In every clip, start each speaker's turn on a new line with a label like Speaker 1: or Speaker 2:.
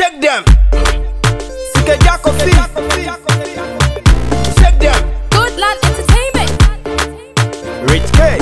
Speaker 1: Check them. Sika Jacobi. Check them.
Speaker 2: Good Land Entertainment.
Speaker 1: Rich K.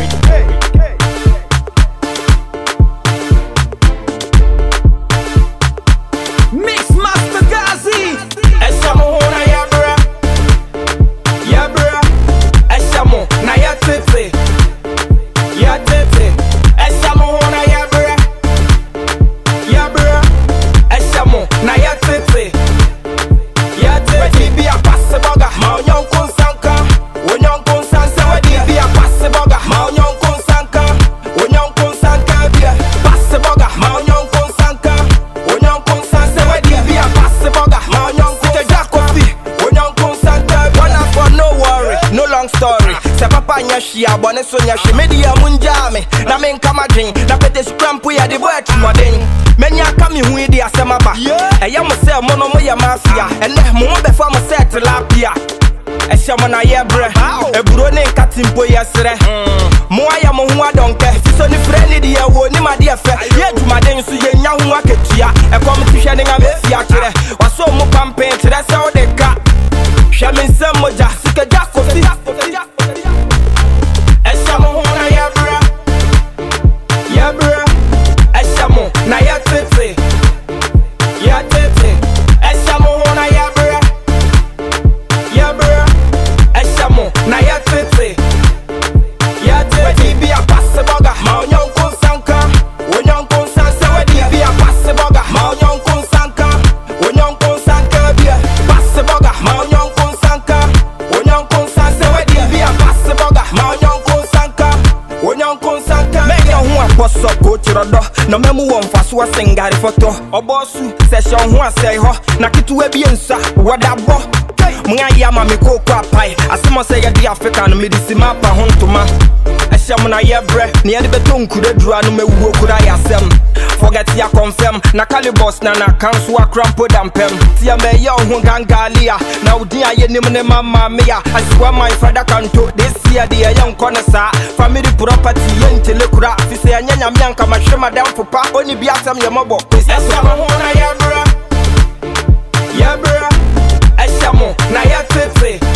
Speaker 1: Mix Master Gazi. Esamo na yabra. Yabra. Esamo na yatete. Yatete. Esamo na yabra. Yabra. Esamo na yatete. Yatete. Be a pass boga. Ma onyon konsanka. Onyon konsansa. Wedi be a pass boga. Ma onyon konsanka. Onyon konsanka be a pass boga. Ma onyon konsanka. Onyon konsansa. Wedi be a pass boga. Ma onyon konsanka. Jacobi. Onyon konsanka. One for no worry, no long story. Se papa nyashi abone so nyashi media munjame. Na men kama dwen. Na pete scrampo ya de boy tumodin. Menya kami hu idi asema ba. Eya mo se mo no mo ya mafia. Ene mo be fa mo se tilapia. Esha mo na yebre. Eburo ne nkatimpo yesre. Mo aya mo hu adonke. Fiso ni freni di ewo ni ma de fe. Ye dwumaden so ye nya hu aketua. Ekom tihwe ne ngam fia kire. Waso mo pampen kire se o de ka. Hwe me nsem moja sika Jacobi. Esha mo hu na yebre. Yebre. Esha mo na yatete. Yatete. Esha mo hu na yebre. Yebre. Esha mo na yatete. Yatete. Be a pass boga. Ma onyon konsanka. Onyon konsansa. Wedi be a pass boga. Ma onyon konsanka. Onyon konsanka be a pass boga. Ma onyon konsanka. Onyon konsansa. Wedi be a pass boga. Ma onyon konsanka. Onyon konsanka. Menya hu aposo ko tirodo. No memu won faso singari foto. Obosu session hu asai ho. Na kitu ebi ensa wadabo. Mga yama mi koko apai. Asimo se ye di Africa no medicine mapa hontoma. Esha mo na yebre. Ni ade beton kude dura no mewu kura yasem. Forget ya confirm. Na calibos na kanso akrampo dampem. Tia me ye ho gangalia. Na udi aye nim ne mama mea. Aswa my father kanto. This year the young corner sa. Family property yentele kura. Fi se anyanya me anka mahwema dam popa. Oni bi asem ye mobo. Esha mo na yebre. Yebre. Esha mo na yatete.